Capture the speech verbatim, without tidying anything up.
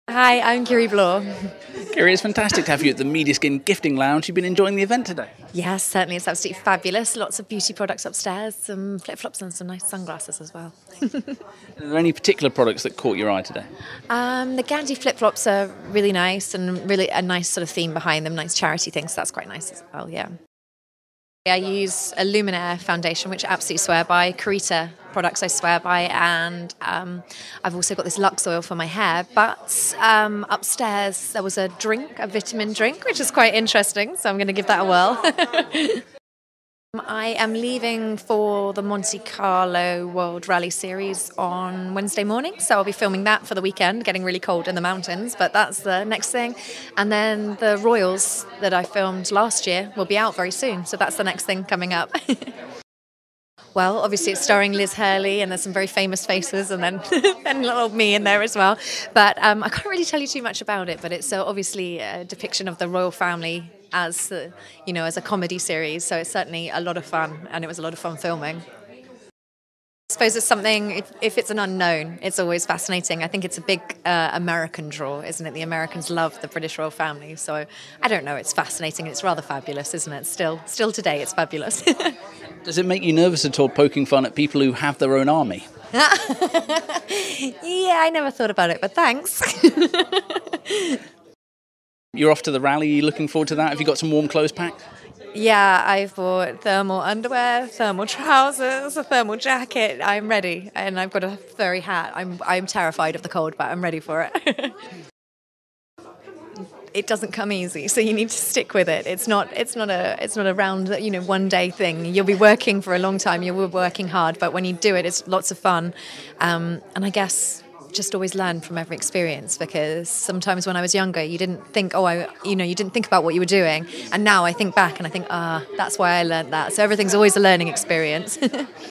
Hi, I'm Kiri Bloore. Kiri, it's fantastic to have you at the Mediaskin Gifitng Lounge. You've been enjoying the event today? Yes, certainly. It's absolutely fabulous. Lots of beauty products upstairs, some flip-flops and some nice sunglasses as well. Are there any particular products that caught your eye today? Um, the Gandhi flip-flops are really nice and really a nice sort of theme behind them, nice charity things. So that's quite nice as well, yeah. I use a Luminaire foundation, which I absolutely swear by. Karita products I swear by, and um, I've also got this Lux oil for my hair. But um, upstairs there was a drink, a vitamin drink, which is quite interesting. So I'm going to give that a whirl. I am leaving for the Monte Carlo World Rally Series on Wednesday morning, so I'll be filming that for the weekend, getting really cold in the mountains, but that's the next thing. And then the Royals that I filmed last year will be out very soon, so that's the next thing coming up. Well, obviously it's starring Liz Hurley, and there's some very famous faces, and then and little me in there as well. But um, I can't really tell you too much about it, but it's uh, obviously a depiction of the royal family as uh, you know, as a comedy series. So it's certainly a lot of fun, and it was a lot of fun filming. I suppose it's something, if, if it's an unknown, it's always fascinating. I think it's a big uh, American draw, isn't it? The Americans love the British royal family. So I don't know, it's fascinating. It's rather fabulous, isn't it? Still, still today, it's fabulous. Does it make you nervous at all poking fun at people who have their own army? Yeah, I never thought about it, but thanks. You're off to the rally. Are you looking forward to that? Have you got some warm clothes packed? Yeah, I've bought thermal underwear, thermal trousers, a thermal jacket. I'm ready, and I've got a furry hat. I'm I'm terrified of the cold, but I'm ready for it. It doesn't come easy, so you need to stick with it. It's not it's not a it's not a round, you know, one day thing. You'll be working for a long time. You'll be working hard, but when you do it, it's lots of fun. Um, and I guess just always learn from every experience, because sometimes when I was younger, you didn't think, oh, I, you know, you didn't think about what you were doing. And now I think back and I think, ah, that's why I learned that. So everything's always a learning experience.